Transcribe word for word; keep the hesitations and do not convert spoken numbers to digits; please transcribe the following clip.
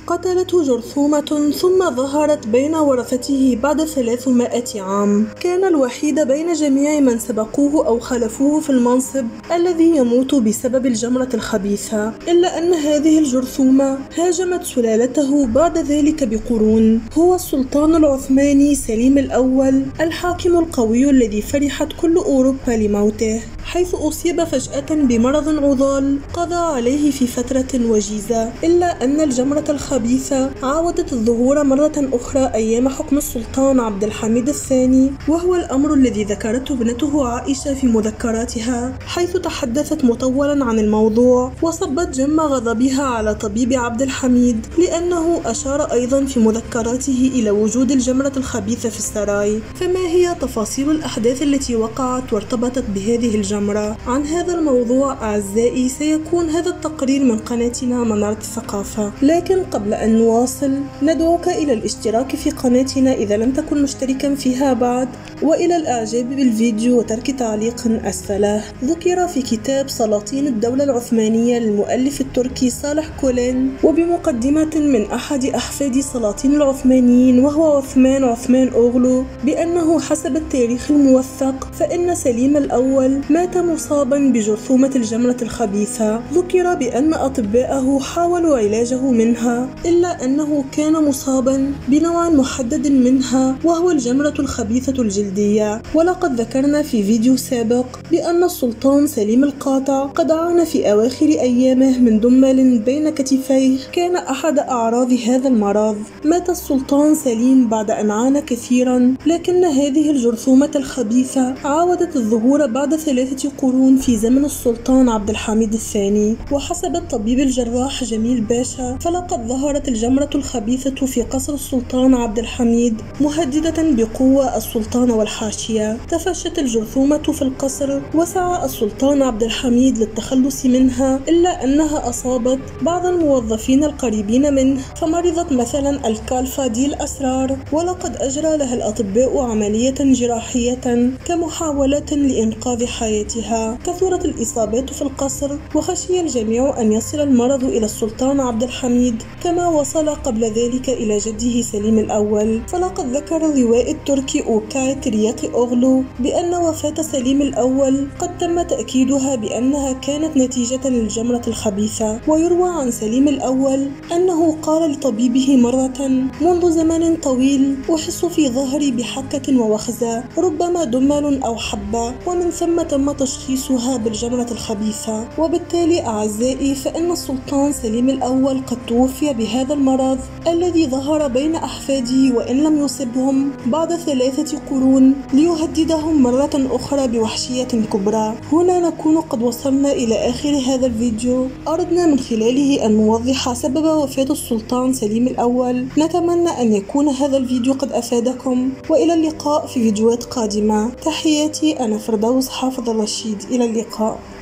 قتلته جرثومة ثم ظهرت بين ورثته بعد ثلاثمائة عام. كان الوحيد بين جميع من سبقوه أو خلفوه في المنصب الذي يموت بسبب الجمرة الخبيثة، إلا أن هذه الجرثومة هاجمت سلالته بعد ذلك بقرون. هو السلطان العثماني سليم الأول، الحاكم القوي الذي فرحت كل أوروبا لموته، حيث أصيب فجأة بمرض عضال قضى عليه في فترة وجيزة. إلا أن الجمرة الخبيثة عاودت الظهور مرة أخرى أيام حكم السلطان عبد الحميد الثاني، وهو الأمر الذي ذكرته ابنته عائشة في مذكراتها، حيث تحدثت مطولا عن الموضوع وصبت جم غضبها على طبيب عبد الحميد لأنه أشار أيضا في مذكراته إلى وجود الجمرة الخبيثة في السراي. فما هي تفاصيل الأحداث التي وقعت وارتبطت بهذه الجمرة؟ عن هذا الموضوع أعزائي سيكون هذا التقرير من قناتنا منارة الثقافة، لكن قبل أن نواصل ندعوك إلى الاشتراك في قناتنا إذا لم تكن مشتركا فيها بعد، وإلى الإعجاب بالفيديو وترك تعليق أسفله. ذكر في كتاب سلاطين الدولة العثمانية للمؤلف التركي صالح كولين وبمقدمة من أحد أحفاد السلاطين العثمانيين وهو عثمان عثمان أوغلو بأنه حسب التاريخ الموثق فإن سليم الأول مات مصابا بجرثومة الجمرة الخبيثة. ذكر بأن أطباءه حاولوا علاجه منها، إلا أنه كان مصابا بنوع محدد منها وهو الجمرة الخبيثة الجلدية. ولقد ذكرنا في فيديو سابق بأن السلطان سليم القاطع قد عانى في أواخر أيامه من دمل بين كتفيه كان أحد أعراض هذا المرض. مات السلطان سليم بعد أن عانى كثيرا، لكن هذه الجرثومة الخبيثة عاودت الظهور بعد ثلاثة قرون في زمن السلطان عبد الحميد الثاني. وحسب الطبيب الجراح جميل باشا فلقد ظهرت الجمرة الخبيثة في قصر السلطان عبد الحميد مهددة بقوة السلطان والحاشية. تفشت الجرثومة في القصر وسعى السلطان عبد الحميد للتخلص منها، إلا أنها أصابت بعض الموظفين القريبين منه فمرضت مثلا الكالفة دي الأسرار، ولقد أجرى لها الأطباء عملية جراحية كمحاولة لإنقاذ حياتها. كثرت الإصابات في القصر وخشي الجميع أن يصل المرض إلى السلطان عبد الحميد كما وصل قبل ذلك إلى جده سليم الأول. فلقد ذكر الروائي التركي أوكاي ترياقي أوغلو بأن وفاة سليم الأول قد تم تأكيدها بأنها كانت نتيجة للجمرة الخبيثة. ويروى عن سليم الأول أنه قال لطبيبه مرة: منذ زمن طويل أحس في ظهري بحكة ووخزة، ربما دمل أو حبة، ومن ثم تم تشخيصها بالجمرة الخبيثة. وبالتالي أعزائي فإن السلطان سليم الأول قد توفي بهذا المرض الذي ظهر بين أحفاده وإن لم يصبهم بعد ثلاثة قرون ليهددهم مرة أخرى بوحشية كبرى. هنا نكون قد وصلنا إلى آخر هذا الفيديو، أردنا من خلاله أن نوضح سبب وفاة السلطان سليم الأول. نتمنى أن يكون هذا الفيديو قد أفادكم، وإلى اللقاء في فيديوهات قادمة. تحياتي، أنا فردوس حافظ الرشيد، إلى اللقاء.